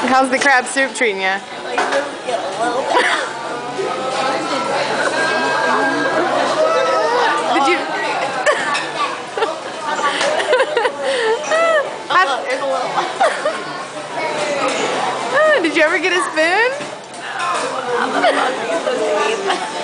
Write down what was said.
How's the crab soup treating you? Like, just get a little bit. Did you? There's a little. Did you ever get a spoon? I'm about to use the teeth.